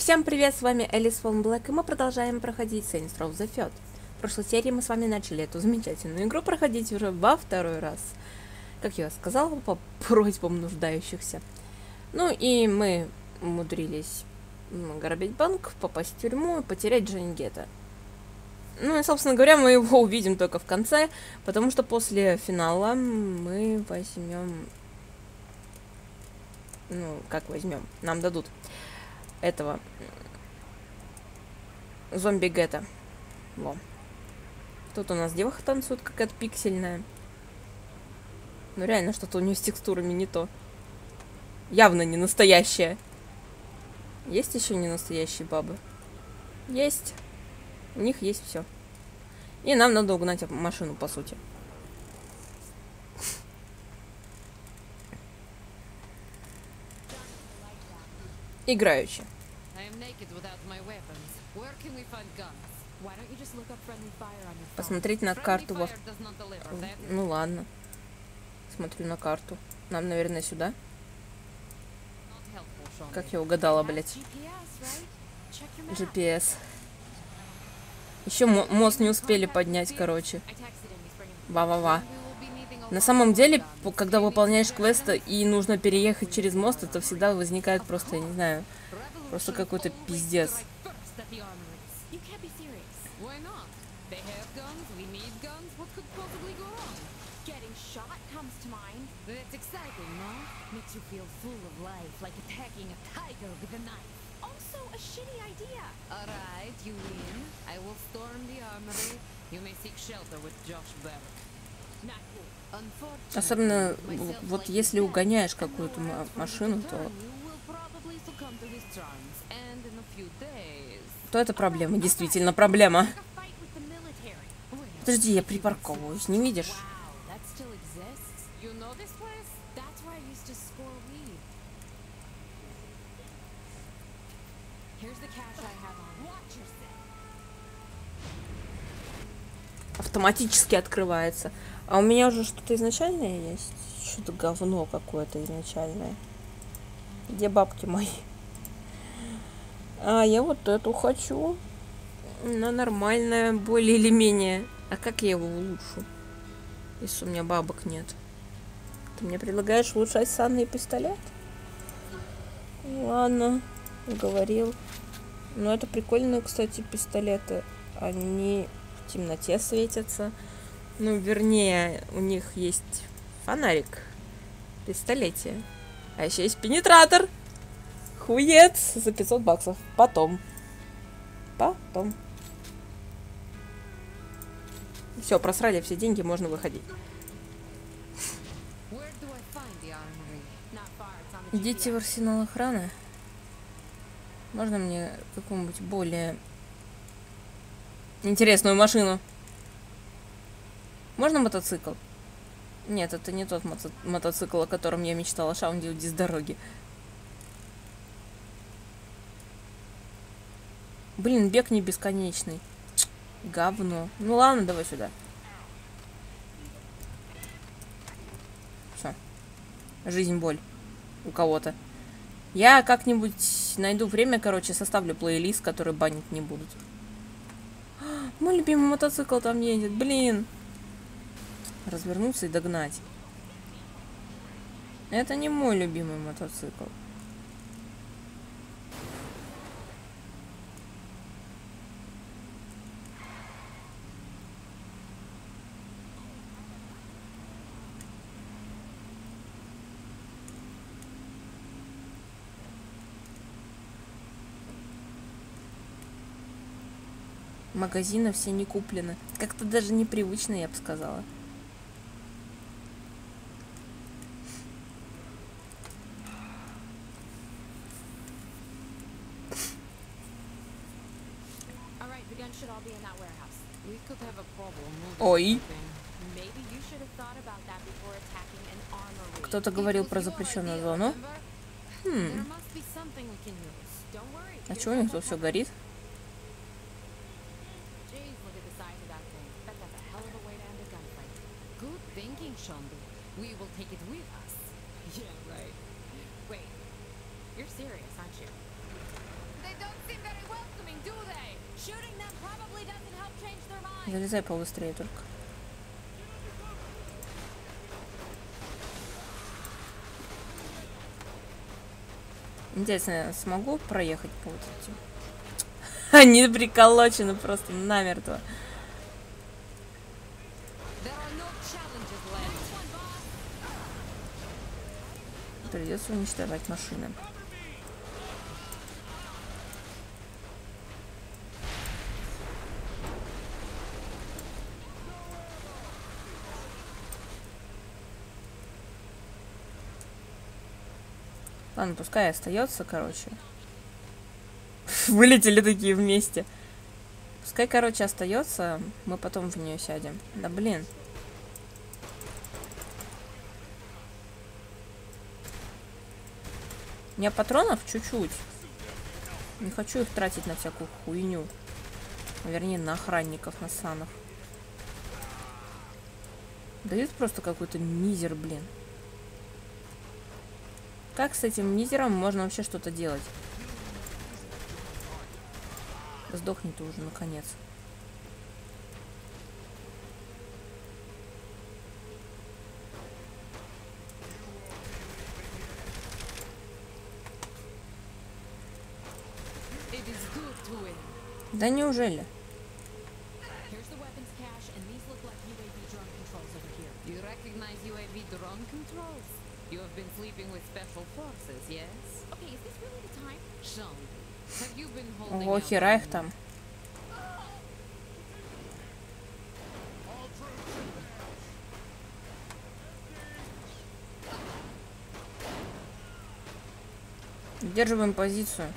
Всем привет, с вами Элис Фон Блэк, и мы продолжаем проходить Saints Row The Third. В прошлой серии мы с вами начали эту замечательную игру проходить уже во второй раз. Как я сказала, по просьбам нуждающихся. Ну и мы умудрились грабить банк, попасть в тюрьму и потерять Джонни Гетто. Ну и, собственно говоря, мы его увидим только в конце, потому что после финала мы возьмем... Ну, как возьмем? Нам дадут этого зомби Гетто. Во. Тут у нас девушка танцует, какая-то пиксельная. Ну реально, что-то у нее с текстурами не то. Явно не настоящая. Есть еще не настоящие бабы? Есть. У них есть все. И нам надо угнать машину, по сути. Играючи. Посмотреть на карту. Ну ладно. Смотрю на карту. Нам, наверное, сюда. Как я угадала, блядь. GPS. Еще мост не успели поднять, короче. Ва-ва-ва. На самом деле, когда выполняешь квесты и нужно переехать через мост, это всегда возникает просто, я не знаю, просто какой-то пиздец. Особенно, вот если угоняешь какую-то машину, то это проблема, действительно проблема. Подожди, я припарковываюсь, не видишь? Автоматически открывается. А у меня уже что-то изначальное есть? Что-то говно какое-то изначальное. Где бабки мои? А, я вот эту хочу. Она нормальная, более или менее. А как я его улучшу? Если у меня бабок нет. Ты мне предлагаешь улучшать санный пистолет? Ладно, уговорил. Но это прикольные, кстати, пистолеты. Они в темноте светятся. Ну, вернее, у них есть фонарик в пистолете. А еще есть пенетратор. Хуец за 500 баксов. Потом. Все, просрали все деньги, можно выходить. Идите в арсенал охраны. Можно мне какую-нибудь более интересную машину? Можно мотоцикл? Нет, это не тот мотоцикл, о котором я мечтала. Шаунди, уйди с дороги. Блин, бег не бесконечный. Говно. Ну ладно, давай сюда. Все. Жизнь, боль. У кого-то. Я как-нибудь найду время, короче, составлю плейлист, который банить не будут. Мой любимый мотоцикл там едет. Блин. Развернуться и догнать. Это не мой любимый мотоцикл. Магазины все не куплены. Как-то даже непривычно, я бы сказала. Ой. Кто-то говорил про запрещенную зону. А чего у них тут все горит? Залезай побыстрее только. Интересно, я смогу проехать по вот этим? Они приколочены просто намертво. Придется уничтожать машины. Ладно, пускай остается, короче. Вылетели такие вместе. Пускай, короче, остается, мы потом в нее сядем. Да блин. У меня патронов чуть-чуть. Не хочу их тратить на всякую хуйню. Вернее, на охранников, на санов. Дают просто какой-то мизер, блин. Как с этим мизером можно вообще что-то делать? Сдохни ты уже, наконец. Да неужели? You have been sleeping with special forces, yes? Okay, is this really the time? Show me. Have you been holding Ого, хера их там. Удерживаем позицию.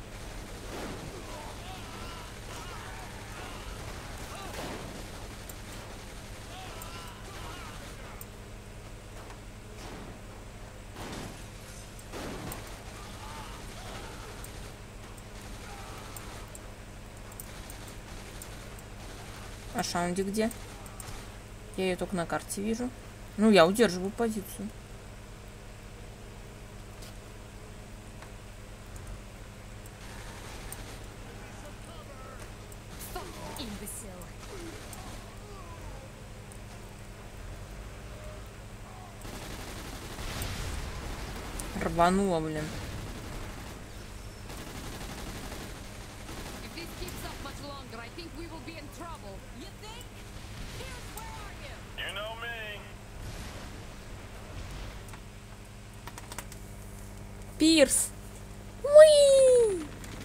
А Шаунди где? Я ее только на карте вижу. Ну, я удерживаю позицию. Рванула, блин. Пирс! Уи!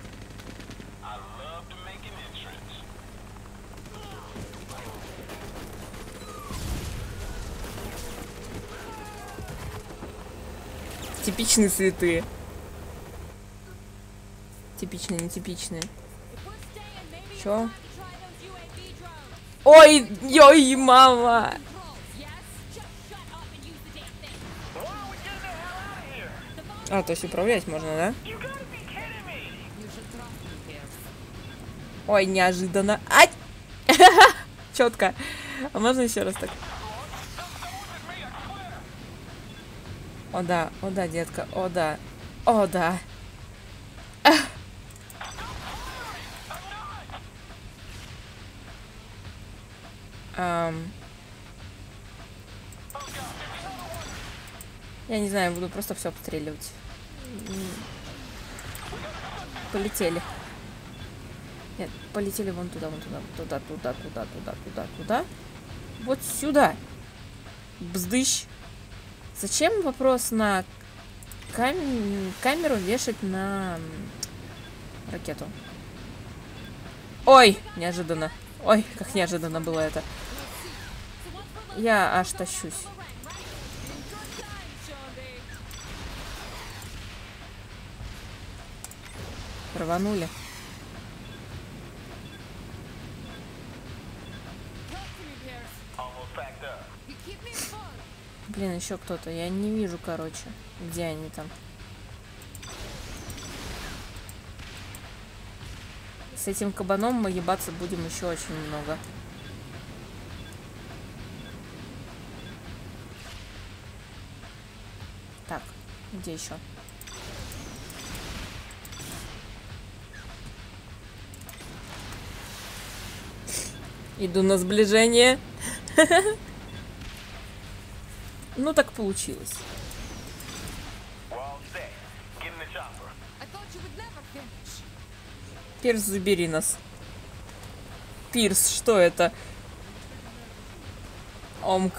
Типичные цветы. Типичные, нетипичные. Чё? Ой, ой, мама! А, то есть управлять можно, да? Ой, неожиданно. Ай! Четко. А можно еще раз так? О да, детка, о да, о да. Я не знаю, буду просто все обстреливать. Полетели. Нет, полетели вон туда, туда. Вот сюда. Бздыщ. Зачем вопрос на камеру вешать на ракету? Ой, неожиданно. Ой, как неожиданно было это. Я аж тащусь. Рванули. Блин, еще кто-то. Я не вижу, короче. Где они там? С этим кабаном мы ебаться будем еще очень много. Так, где еще? Иду на сближение. Ну так получилось. Пирс, забери нас. Пирс, что это? Омк.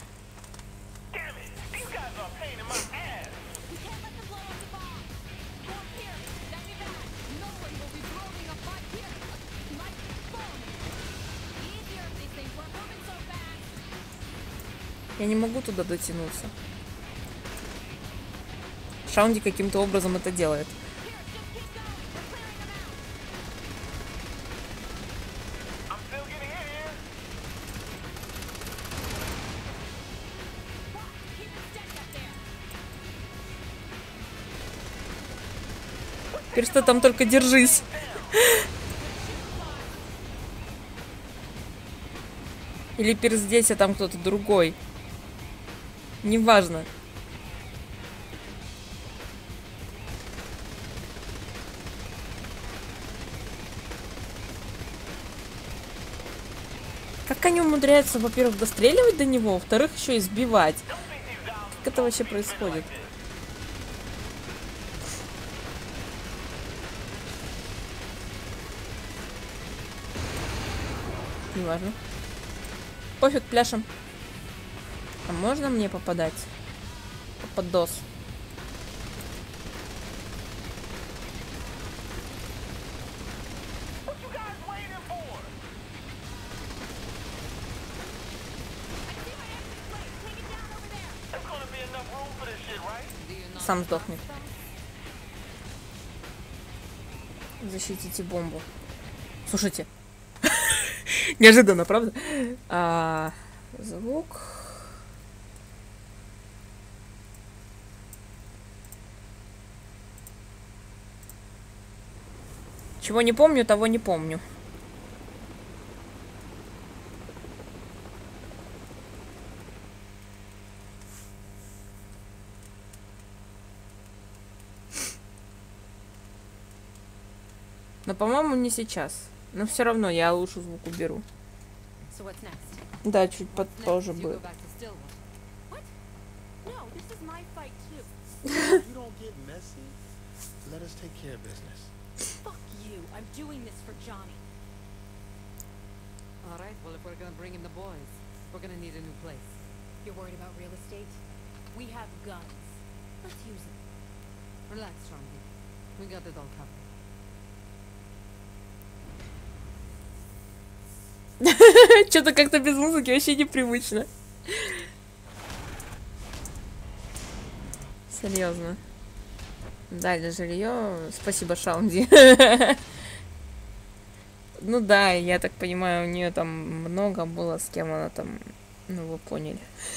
Я не могу туда дотянуться. Шаунди каким-то образом это делает. Теперь что там, только держись. Или Пирс здесь, а там кто-то другой. Неважно. Как они умудряются, во-первых, достреливать до него, во-вторых, еще и сбивать. Как это вообще происходит? Неважно. Пофиг, пляшем. А можно мне попадать? Попадос. Сам сдохнет. Защитите бомбу. Слушайте. Неожиданно, правда? Звук. Чего не помню, того не помню. Но, по-моему, не сейчас. Но все равно я лучше звук уберу. Да, чуть попозже будет. Alright, well, if we're gonna bring in the boys, we're gonna need a new place. You're worried about real estate? We have guns. Let's use them. Relax, Shanti. We got it all covered. Что-то как-то без музыки вообще непривычно. Серьезно. Дали жилье. Спасибо, Шаунди. Ну да, я так понимаю, у нее там много было, с кем она там, ну вы поняли.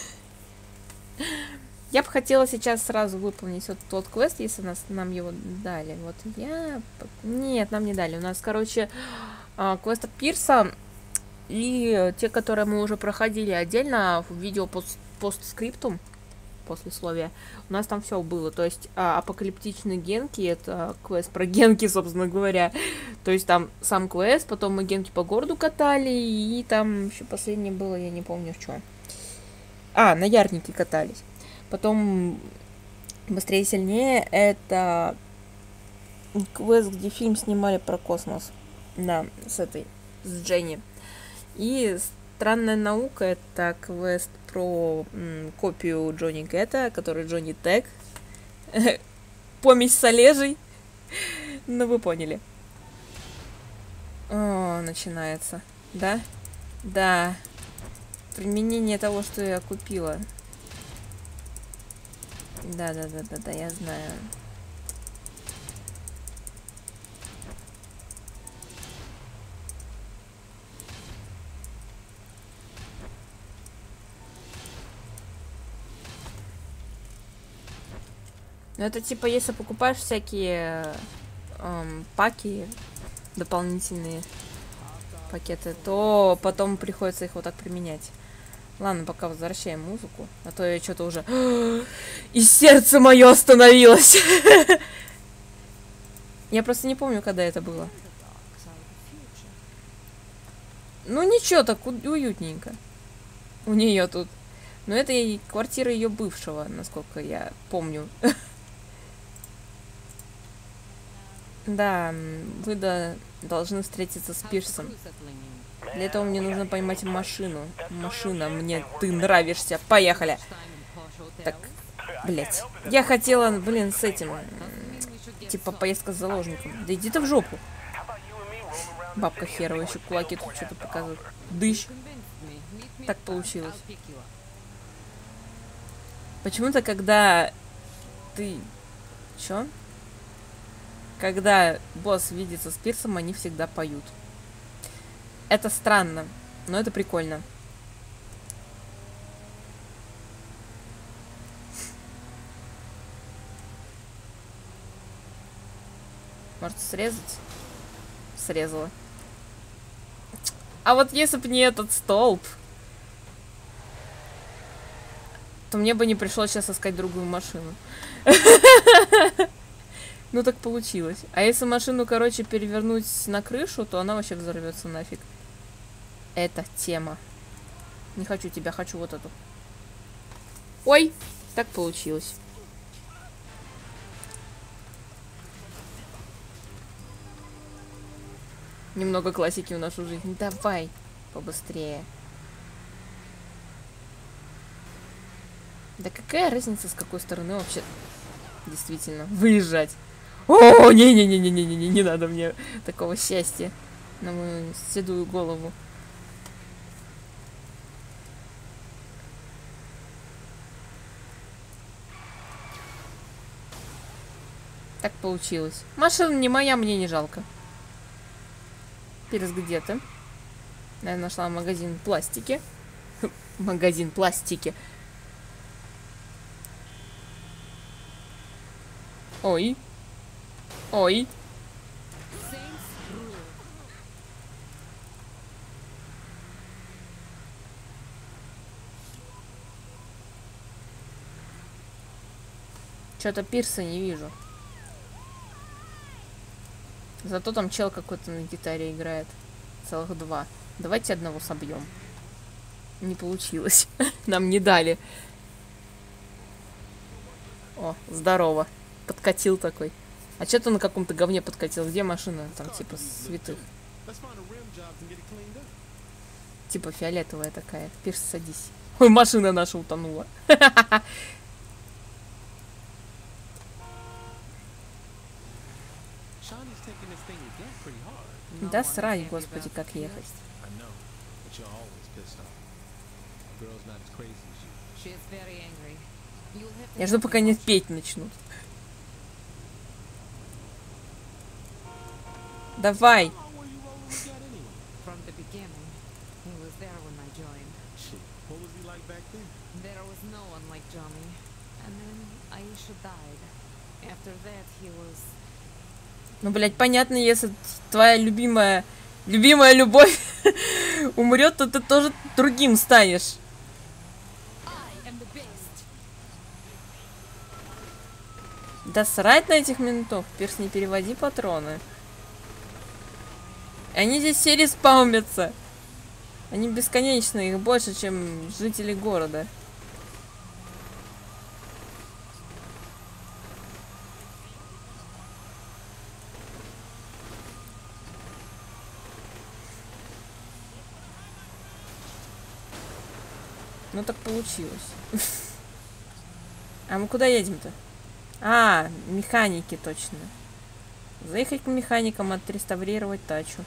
Я бы хотела сейчас сразу выполнить вот тот квест, если нам его дали. Вот я... Нет, нам не дали. У нас, короче, квест от Пирса и те, которые мы уже проходили отдельно в видео постскриптум, послесловие, у нас там все было. То есть апокалиптичные генки, это квест про генки, собственно говоря. То есть там сам квест, потом мы генки по городу катали, и там еще последнее было, я не помню в чем. На ярнике катались. Потом быстрее и сильнее, это квест, где фильм снимали про космос. Да, с Дженни. И странная наука, это квест про копию Джонни Гетта, который Джонни Тег. Помесь с Олежей. Ну, вы поняли. О, начинается. Да? Да. Применение того, что я купила. Да, я знаю. Ну, это типа, если покупаешь всякие паки, дополнительные пакеты, то потом приходится их вот так применять. Ладно, пока возвращаем музыку, а то я что-то уже... И сердце мое остановилось! Я просто не помню, когда это было. Ну ничего, так уютненько. У нее тут. Но это и квартира ее бывшего, насколько я помню. Да, вы должны встретиться с Пирсом. Для этого мне нужно поймать машину. Машина, мне ты нравишься. Поехали. Так, блять. Я хотела, блин, с этим. Типа поездка с заложником. Да иди ты в жопу. Бабка херова еще кулаки тут что-то показывает. Дыщ. Так получилось. Почему-то, когда ты... Чё? Когда босс видится с Пирсом, они всегда поют. Это странно, но это прикольно. Может, срезать? Срезала. А вот если бы не этот столб, то мне бы не пришлось сейчас искать другую машину. Ну так получилось. А если машину, короче, перевернуть на крышу, то она вообще взорвется нафиг. Это тема. Не хочу тебя, хочу вот эту. Ой, так получилось. Немного классики в нашу жизнь. Давай, побыстрее. Да какая разница, с какой стороны вообще действительно выезжать? О, не-не-не-не-не-не, не надо мне такого счастья на мою седую голову. Так получилось. Машина не моя, мне не жалко. Пирс, где ты? Я нашла магазин пластики. Магазин пластики. Ой. Ой. Что-то Пирса не вижу. Зато там чел какой-то на гитаре играет. Целых два. Давайте одного собьем. Не получилось. Нам не дали. О, здорово. Подкатил такой. А что ты на каком-то говне подкатил? Где машина? Там типа святых. Типа фиолетовая такая. Пирс, садись. Ой, машина наша утонула. Да срать, господи, как ехать. Я жду, пока они петь начнут. Давай. Ну, блядь, понятно, если твоя любимая любовь умрет, то ты тоже другим станешь. Да срать на этих ментов. Пирс, не переводи патроны. Они здесь все респаунятся. Они бесконечные, их больше, чем жители города. Ну так получилось. А мы куда едем-то? А, механики точно. Заехать к механикам, отреставрировать тачу.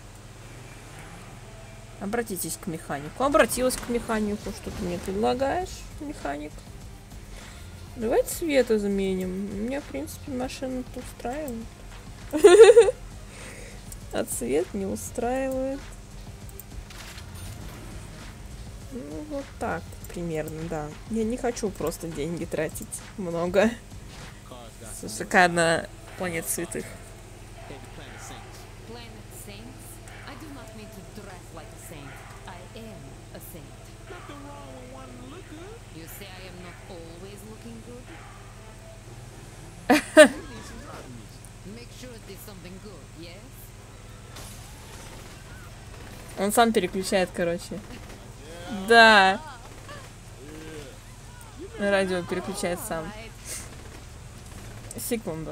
Обратитесь к механику. Обратилась к механику. Что ты мне предлагаешь, механик? Давай цвет изменим. Меня, в принципе, машина-то устраивает. А цвет не устраивает. Ну, вот так примерно, да. Я не хочу просто деньги тратить много. Шикарно, планета святых. Он сам переключает, короче. Да. Радио переключает сам. Секунду.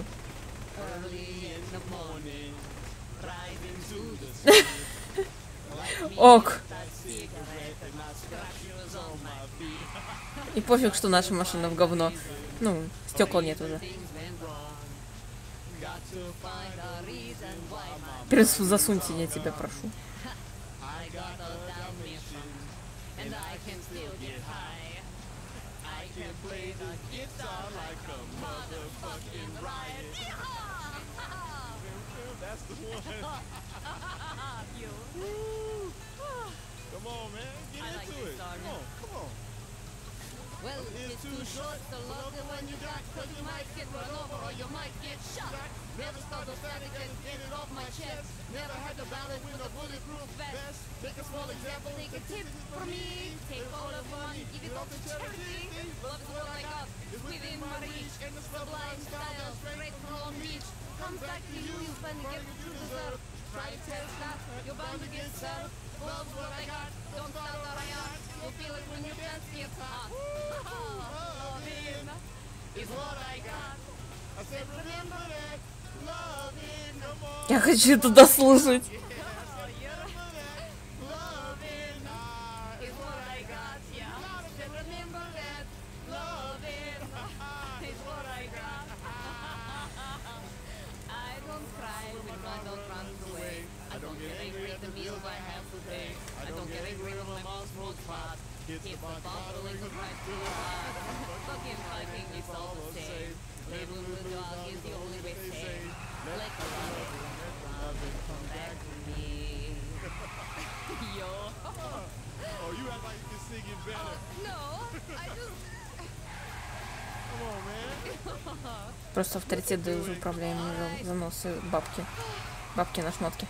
Ок. И пофиг, что наша машина в говно. Ну, стекол нет уже. Засуньте, я тебя прошу. Come on, man. Get into it. Come on, come on. Well, it's too short to love the one you got, cause you might get run over or you might get shot. Never start the static and get it off my chest. Never had to balance with a bulletproof vest. Take a small example, take a tip from me. Take all of money, give it all to charity. Love is what I got, it's within my reach. And the sublime style, straight from Long Beach. Comes back to you, you finally get what you deserve. Try to test that, you're bound to get served. Love's what I got, don't stop that I got. You'll feel it when your pants get hot. Loving is what I got. I said remember that. Loving no more. Я хочу это дослушать. Loving is what I got. Yeah. I said remember that. Loving is what I got. I don't cry when my dog runs away. I don't get angry at the meals I have to pay. I don't get angry when my mom smokes pot. Hits the bottle and goes right through the heart. Fucking fighting is all the same. Living with the dog is the only way safe. Let the love come back to me. Yo. Oh, you act like you can sing it better. No, I just... Come on, man. Просто авторитет дают за управляемые заносы бабки. Бабки на шмотки.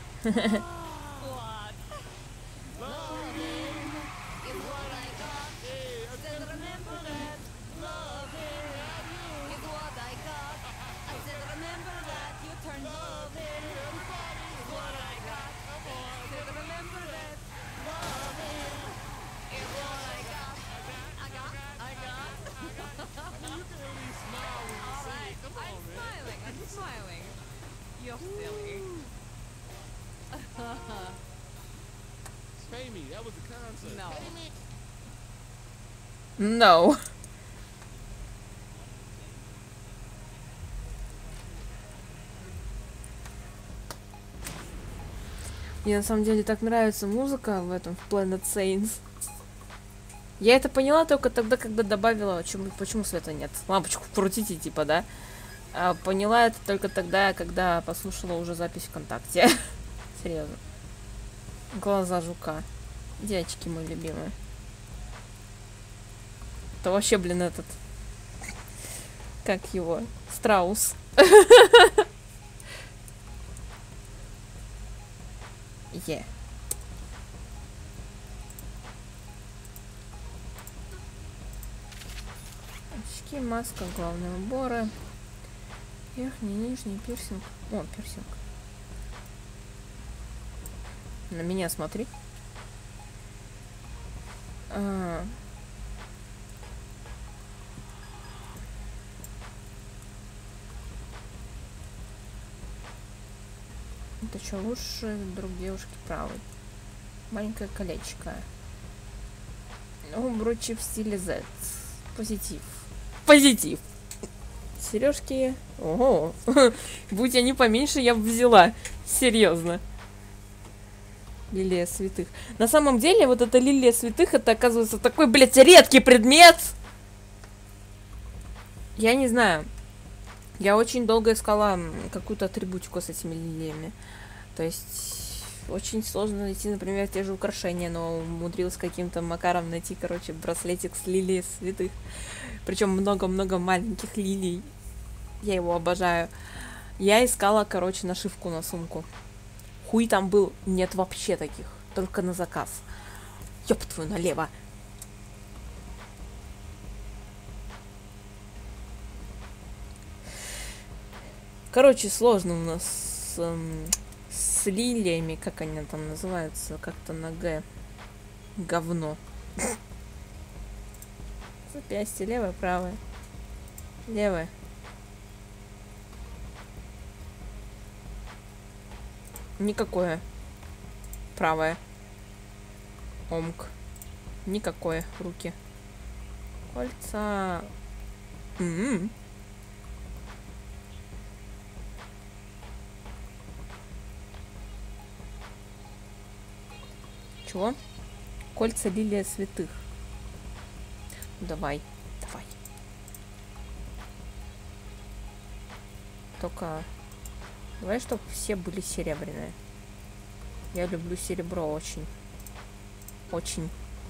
You're silly. Pay me. That was the concept. No. No. Мне на самом деле так нравится музыка в этом в Planet Saints. Я это поняла только тогда, когда добавила, почему света нет. Лампочку крутите, типа, да? А поняла это только тогда, когда послушала уже запись ВКонтакте. Серьезно. Глаза жука. Девочки мои любимые. Это вообще, блин, этот... Как его? Страус. Е. Очки, маска, главные уборы. Верхний, нижний, пирсинг. О, пирсинг. На меня смотри. Это что, лучше друг девушки правый. Маленькое колечко. Обручи в стиле Z. Позитив. Позитив. Сережки. Ого. Будь они поменьше, я бы взяла. Серьезно. Лилия святых. На самом деле, вот эта лилия святых, это, оказывается, такой, блядь, редкий предмет. Я не знаю. Я очень долго искала какую-то атрибутику с этими лилиями. То есть очень сложно найти, например, те же украшения, но умудрилась каким-то макаром найти, короче, браслетик с лилией святых. Причем много-много маленьких лилий. Я его обожаю. Я искала, короче, нашивку на сумку. Хуй там был, нет вообще таких. Только на заказ. Ёб твою налево. Короче, сложно у нас с с лилиями, как они там называются, как-то на Г. Говно. Запястье, левое, правое. Левое. Никакое. Правое. Омк. Никакое. Руки. Кольца. Чего? Кольца лилия святых. Давай. Давай. Только давай, чтобы все были серебряные. Я люблю серебро очень. Очень.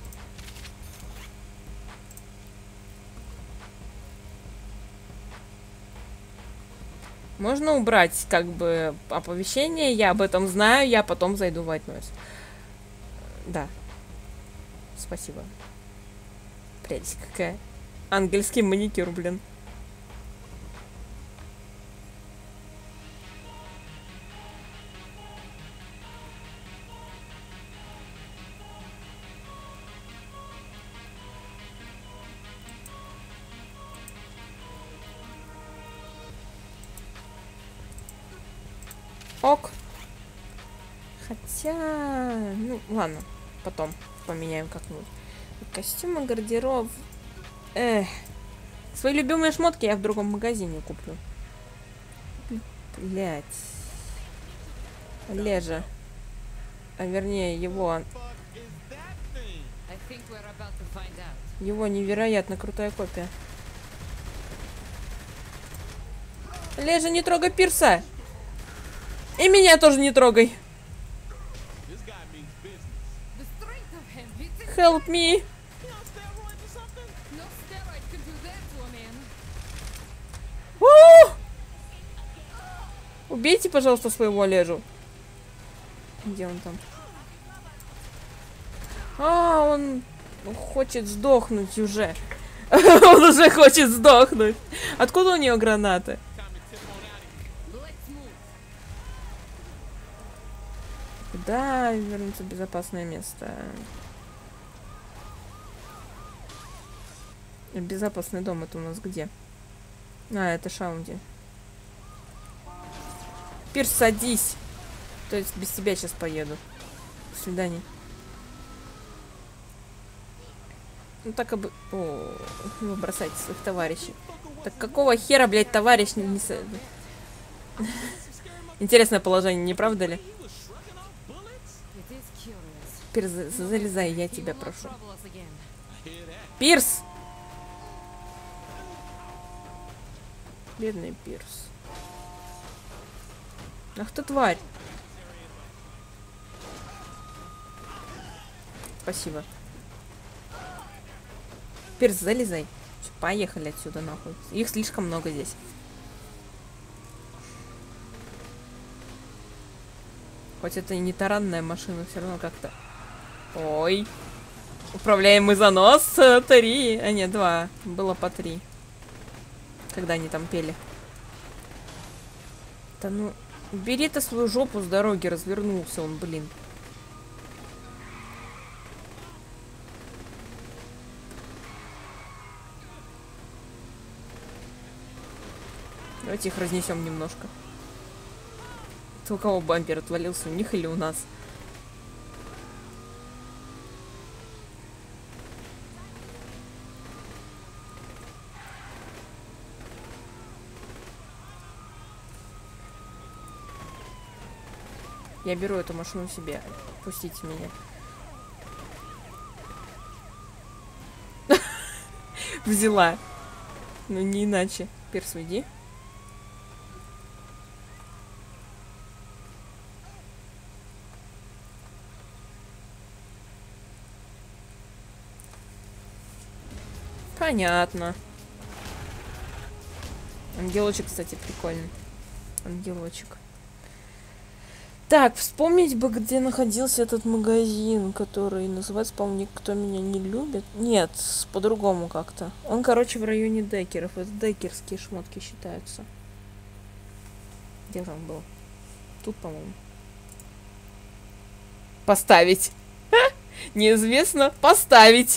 Можно убрать, как бы, оповещение, я об этом знаю, я потом зайду в White Noise. Да. Спасибо. Прелесть какая. Ангельский маникюр, блин. Ок. Хотя... Ну, ладно. Потом поменяем как-нибудь. Костюмы, гардероб. Свои любимые шмотки я в другом магазине куплю. Блять. Лежа. А вернее, его... Его невероятно крутая копия. Лежа, не трогай Пирса! И меня тоже не трогай. Help me. Убейте, пожалуйста, своего Лежу. Где он там? Он хочет сдохнуть уже. Он уже хочет сдохнуть. Откуда у нее гранаты? Куда вернуться в безопасное место? Безопасный дом это у нас где? Это Шаунди. Пирс, садись. То есть без тебя сейчас поеду. До свидания. Ну так и бы... Вы бросайте своих товарищей. Так какого хера, блядь, товарищ не... Интересное положение, не правда ли? Пирс, залезай, я тебя прошу. Пирс! Бедный Пирс. Ах ты тварь. Спасибо. Пирс, залезай. Поехали отсюда нахуй. Их слишком много здесь. Хоть это и не таранная машина, все равно как-то... Ой. Управляемый занос 3. А нет, 2. Было по 3. Когда они там пели. Да ну... Бери ты свою жопу с дороги, развернулся он, блин. Давайте их разнесем немножко. Это у кого бампер отвалился, у них или у нас? Я беру эту машину себе. Пустите меня. Взяла. Ну не иначе. Пирс, уйди. Понятно. Ангелочек, кстати, прикольный. Ангелочек. Так, вспомнить бы, где находился этот магазин, который называется, по-моему, «Никто меня не любит». Нет, по-другому как-то. Он, короче, в районе декеров. Это декерские шмотки считаются. Где же он был? Тут, по-моему. Поставить. Неизвестно. Поставить.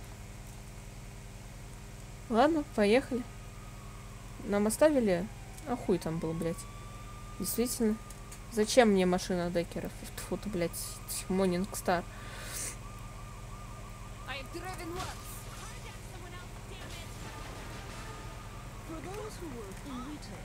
Ладно, поехали. Нам оставили? А хуй там был, блядь. Действительно. Зачем мне машина Деккеров? Фу ты, блядь, Morning Star. I have driven once. For those who work in retail,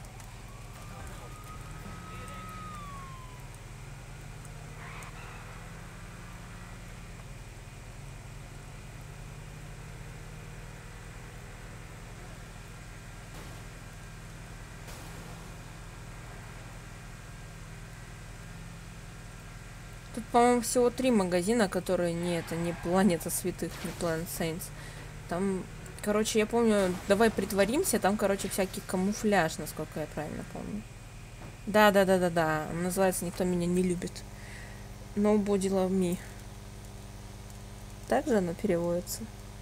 Тут, по-моему, всего 3 магазина, которые не Планета Святых, не Planet Saints. Там, короче, я помню, давай притворимся, там, короче, всякий камуфляж, насколько я правильно помню. Да. Он называется «Никто меня не любит». Nobody love me. Так же оно переводится.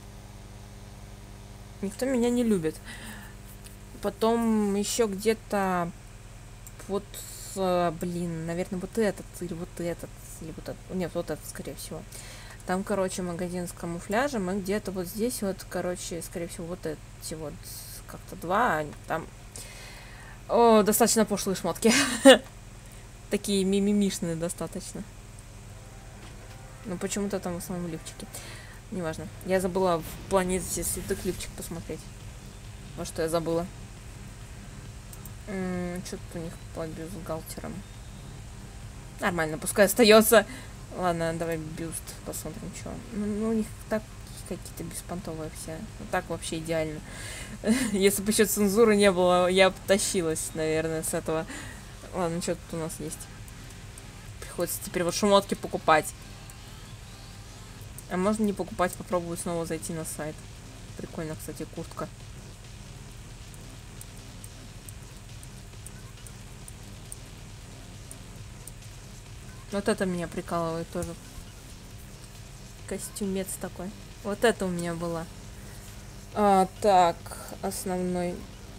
Никто меня не любит. Потом еще где-то вот, блин, наверное, вот этот, или вот этот, или вот этот. Нет, вот этот, скорее всего. Там, короче, магазин с камуфляжем, и где-то вот здесь вот, короче, скорее всего, вот эти вот как-то 2, там... О, достаточно пошлые шмотки. Такие мимимишные достаточно. Но почему-то там в основном лифчики. Неважно. Я забыла в Планете Святых лифчик посмотреть. Вот что я забыла. Что-то у них по бюстгальтерам. Нормально, пускай остается. Ладно, давай бюст посмотрим, что. Ну, у них так какие-то беспонтовые все. Вот так вообще идеально. Если бы еще цензуры не было, я бы тащилась, наверное, с этого. Ладно, что тут у нас есть? Приходится теперь вот шмотки покупать. А можно не покупать, попробую снова зайти на сайт. Прикольно, кстати, куртка. Вот это меня прикалывает тоже. Костюмец такой. Вот это у меня было. Так, основной.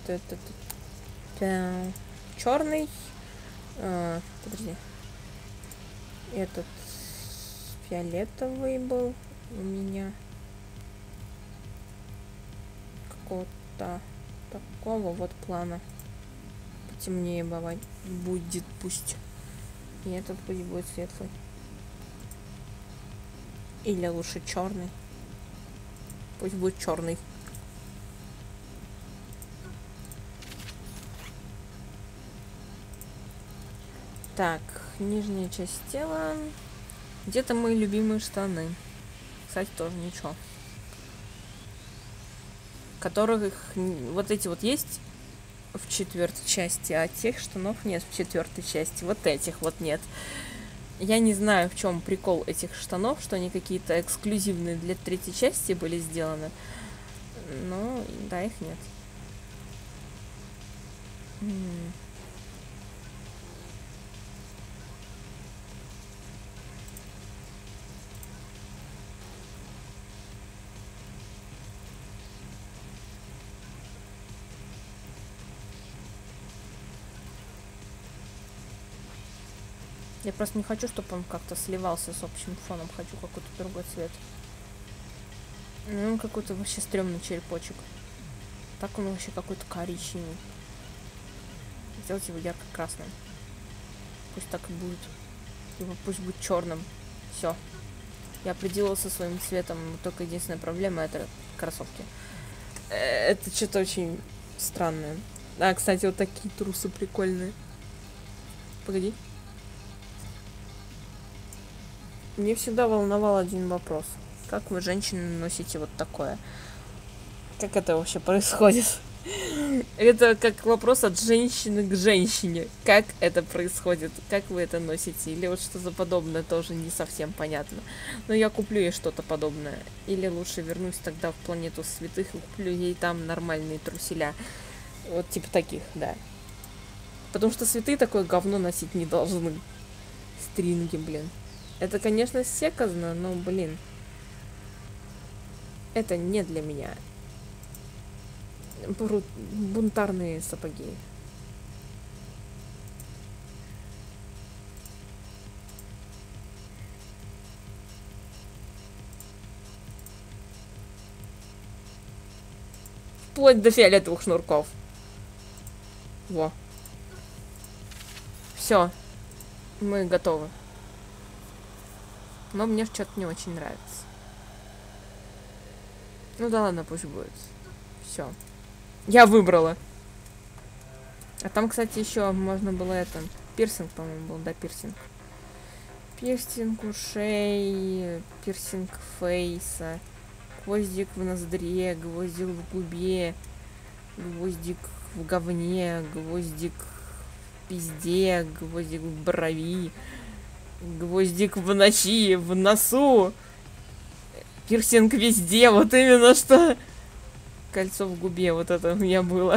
Черный. Подожди. Этот фиолетовый был у меня. Какого-то такого вот плана. Потемнее бывать будет пусть. И этот пусть будет светлый. Или лучше черный. Пусть будет черный. Так, нижняя часть тела. Где-то мои любимые штаны. Кстати, тоже ничего. Которых вот эти вот есть в 4-й части, а тех штанов нет в 4-й части. Вот этих вот нет. Я не знаю, в чем прикол этих штанов, что они какие-то эксклюзивные для 3-й части были сделаны. Но, да, их нет. Я просто не хочу, чтобы он как-то сливался с общим фоном. Хочу какой-то другой цвет. Ну, он какой-то вообще стрёмный черепочек. Так он вообще какой-то коричневый. Сделать его ярко-красным. Пусть так и будет. Либо пусть будет черным. Все. Я определился своим цветом. Только единственная проблема — это кроссовки. Это что-то очень странное. А, кстати, вот такие трусы прикольные. Погоди. Мне всегда волновал один вопрос. Как вы, женщины, носите вот такое? Как это вообще происходит? Это как вопрос от женщины к женщине. Как это происходит? Как вы это носите? Или вот что-то подобное тоже не совсем понятно. Но я куплю ей что-то подобное. Или лучше вернусь тогда в Планету Святых и куплю ей там нормальные труселя. Вот типа таких, да. Потому что святые такое говно носить не должны. Стринги, блин. Это, конечно, секозно, но, блин. Это не для меня. Бунтарные сапоги. вплоть до фиолетовых шнурков. Во. Все. Мы готовы. Но мне что-то не очень нравится. Ну да ладно, пусть будет. Все. Я выбрала. А там, кстати, еще можно было это... Пирсинг, по-моему, был, да, пирсинг. Пирсинг ушей, пирсинг фейса, гвоздик в ноздре, гвоздик в губе, гвоздик в говне, гвоздик в пизде, гвоздик в брови, гвоздик в ночи, в носу, пирсинг везде, вот именно что. Кольцо в губе, вот это у меня было.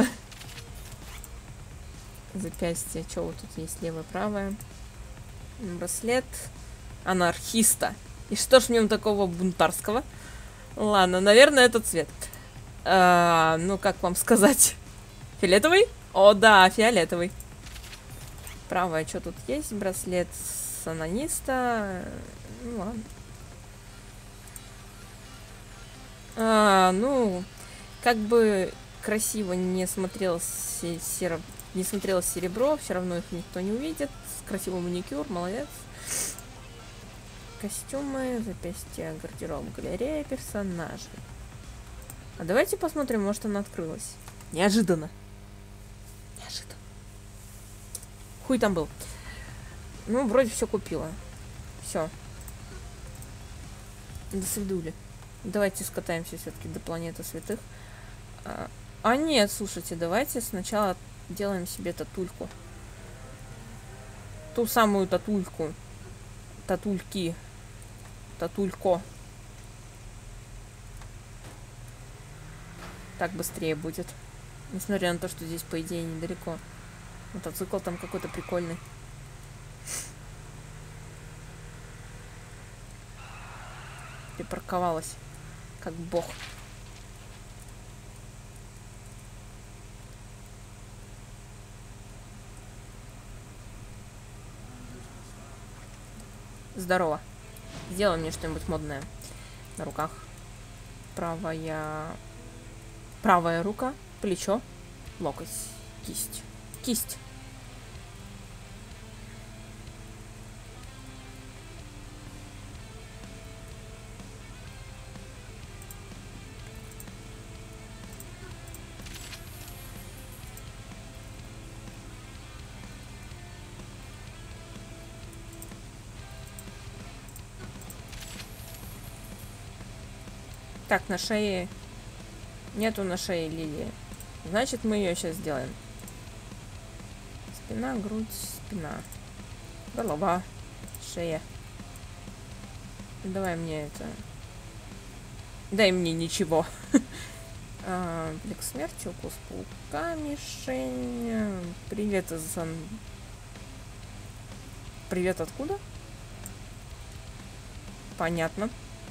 Запястье, что вот тут есть, левое, правое. Браслет анархиста. И что ж в нем такого бунтарского? Ладно, наверное, это цвет. Ну, как вам сказать? Фиолетовый? О, да, фиолетовый. Правое, что тут есть? Браслет санониста. Ну, ладно. Ну, как бы красиво не смотрелось серебро, все равно их никто не увидит. Красивый маникюр, молодец. Костюмы, запястья, гардероб, галерея персонажей. А давайте посмотрим, может она открылась. Неожиданно. Неожиданно. Хуй там был. Ну, вроде все купила. Все. До свидули. Давайте скатаемся все-таки до планеты святых. А нет, слушайте, давайте сначала делаем себе татульку. Ту самую татульку. Татульки. Татулько. Так быстрее будет. Несмотря на то, что здесь, по идее, недалеко. Мотоцикл там какой-то прикольный. Припарковалась. Как бог. Здорово. Сделай мне что-нибудь модное. На руках. Правая рука, плечо, локоть, кисть. Кисть. Так, на шее... Нету на шее лилии. Значит, мы ее сейчас сделаем. Спина, грудь, спина. Голова, шея. Давай мне это... Дай мне ничего. Блик смерти, укус паука, мишень. Привет из... Привет откуда? Понятно.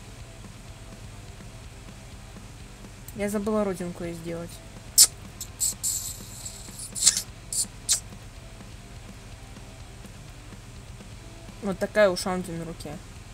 Я забыла родинку ей сделать. Вот такая у Шаунди на руке.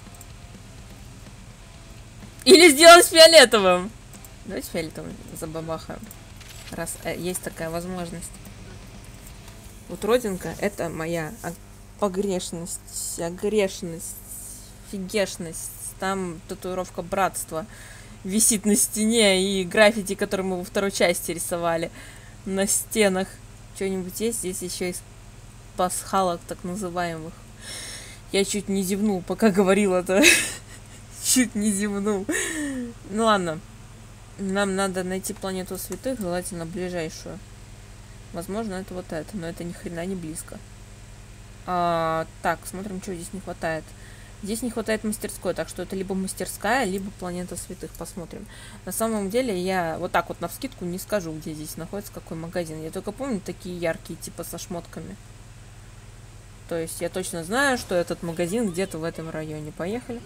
Или сделать фиолетовым. Давайте фиолетовым забабахаем. Раз есть такая возможность. Вот родинка — это моя погрешность, огрешность, фигешность. Там татуировка братства висит на стене, и граффити, которые мы во второй части рисовали на стенах. Что-нибудь есть? Здесь еще из пасхалок так называемых. Я чуть не зевнул, пока говорил это. Чуть не зевнул. Ну ладно. Нам надо найти планету святых, желательно ближайшую. Возможно, это вот это, но это ни хрена не близко. Так, смотрим, что здесь не хватает. Здесь не хватает мастерской, так что это либо мастерская, либо планета святых. Посмотрим. На самом деле я вот так вот навскидку не скажу, где здесь находится какой магазин. Я только помню такие яркие, типа со шмотками. То есть я точно знаю, что этот магазин где-то в этом районе. Поехали.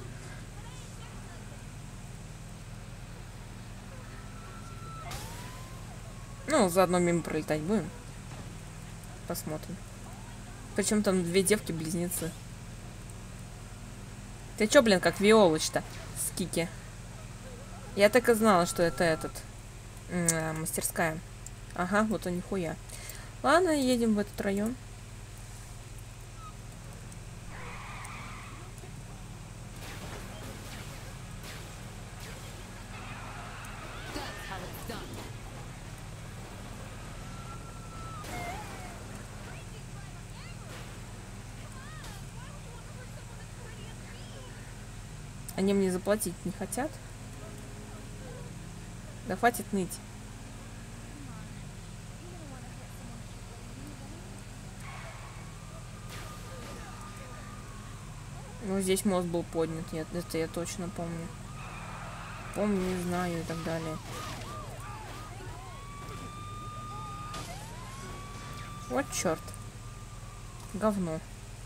Ну, заодно мимо пролетать будем. Посмотрим. Причем там две девки-близнецы. Ты чё, блин, как Виолыч-то с Кики? Я так и знала, что это этот. Мастерская. Ага, вот он нихуя. Ладно, едем в этот район. That's how it's done. Они мне заплатить не хотят? Да хватит ныть. Ну, здесь мост был поднят. Нет, это я точно помню. Помню, знаю и так далее. Вот черт. Говно.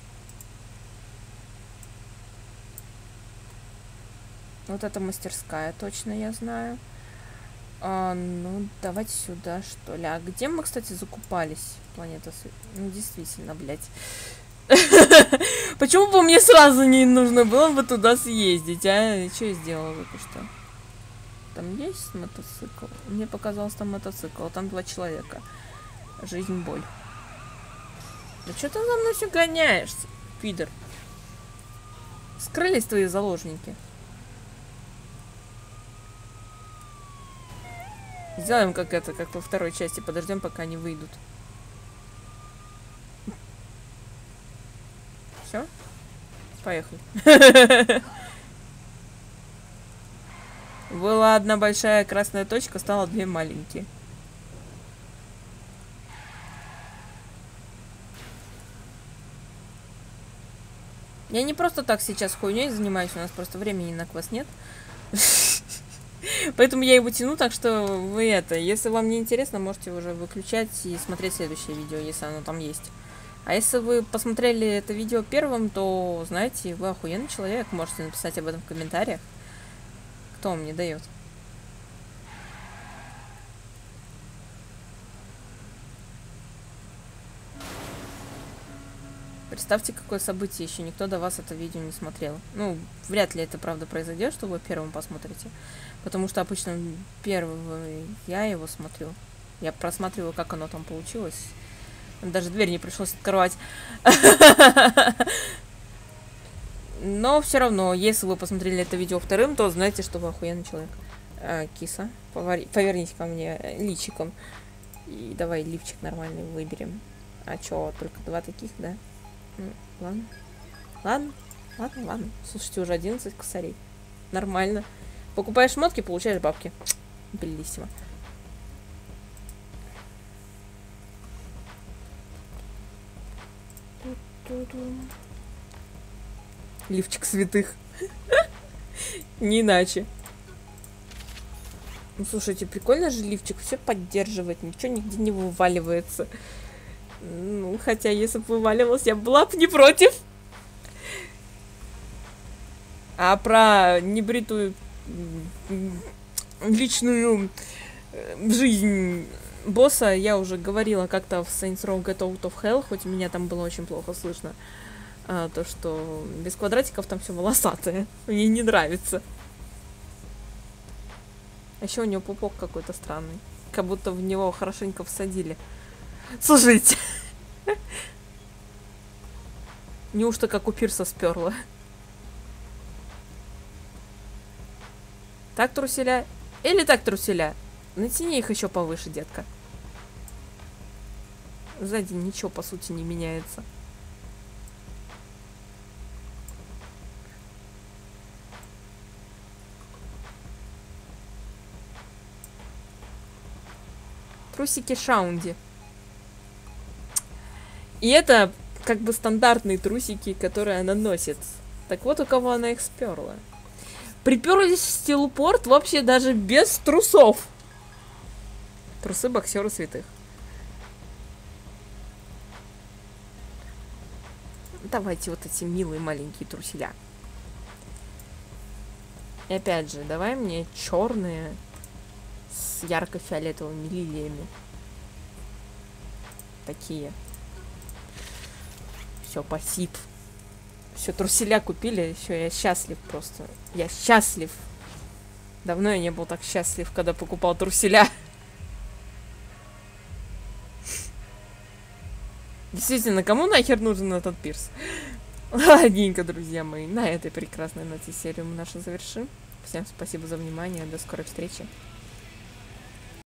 Вот это мастерская, точно я знаю. Ну, давайте сюда, что ли. А где мы, кстати, закупались? Планета Свет. Ну, действительно, блядь. Почему бы мне сразу не нужно было бы туда съездить, а? Что я сделала только что? Там есть мотоцикл? Мне показалось, там мотоцикл. А там 2 человека. Жизнь, боль. Да что ты за мной все гоняешься, пидор? Скрылись твои заложники. Сделаем как это, как во второй части. Подождем, пока они выйдут. Все? Поехали. Была одна большая красная точка, стало 2 маленькие. Я не просто так сейчас хуйней занимаюсь, у нас просто времени на квест нет. Поэтому я его тяну, так что вы это, если вам не интересно, можете уже выключать и смотреть следующее видео, если оно там есть. А если вы посмотрели это видео первым, то, знаете, вы охуенный человек, можете написать об этом в комментариях. Кто вам не дает? Представьте, какое событие, еще никто до вас это видео не смотрел. Ну, вряд ли это правда произойдет, что вы первым посмотрите. Потому что обычно первый я его смотрю. Я просматриваю, как оно там получилось. Даже дверь не пришлось открывать. Но все равно, если вы посмотрели это видео вторым, то знаете, что вы охуенный человек. Киса, повернись ко мне личиком. И давай лифчик нормальный выберем. А чё, только 2 таких, да? Ну, ладно. Ладно. Слушайте, уже 11 косарей. Нормально. Покупаешь шмотки, получаешь бабки. Белиссимо. Лифчик святых. Не иначе. Ну, слушайте, прикольно же лифчик все поддерживает, ничего нигде не вываливается. Ну, хотя, если бы вываливалось, я была бы не против. А про небритую личную жизнь босса я уже говорила как-то в Saints Row Get Out of Hell, хоть меня там было очень плохо слышно. То, что без квадратиков там все волосатое. Мне не нравится. А еще у него пупок какой-то странный. Как будто в него хорошенько всадили. Слушайте. Неужто как у Пирса сперла? Так труселя? Или так труселя? Натяни их еще повыше, детка. Сзади ничего, по сути, не меняется. Трусики Шаунди. И это как бы стандартные трусики, которые она носит. Так вот, у кого она их сперла. Приперлись в стилпорт вообще даже без трусов. Трусы боксера святых. Давайте вот эти милые маленькие труселя. И опять же, давай мне черные с ярко-фиолетовыми лилиями. Такие. Все, спасибо. Все, труселя купили, все, я счастлив просто. Я счастлив. Давно я не был так счастлив, когда покупал труселя. Действительно, кому нахер нужен этот пирс? Ладненько, друзья мои, на этой прекрасной ноте серию мы нашу завершим. Всем спасибо за внимание, до скорой встречи.